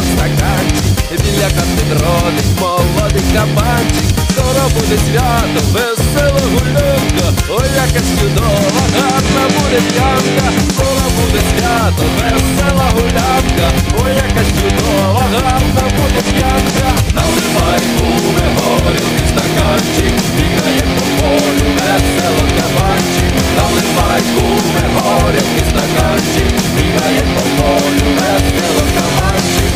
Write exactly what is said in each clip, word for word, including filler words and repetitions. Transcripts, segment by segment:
стаканчик, біля кафедрони молодий кабанчик. Скоро буде свято, весела гулянка, ой, яка чудова, гарна буде п'янка. Скоро буде свято, весела гулянка, ой, яка чудова, гарна буде п'янка. Наливай, куме, горілки стаканчик, бігає по полю весело кабанчик. Наливай, куме, горілки стаканчик, бігає по полю весело кабанчик.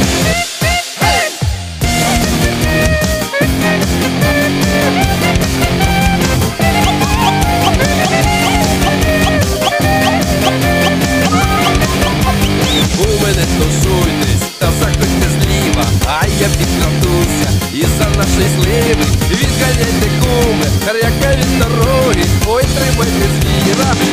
У мене тусуйтесь, та заходьте зліва, а я підкатуся і за нашої сливи. Відганяйте, куме, харяка від дороги, ой, тримайте звіра.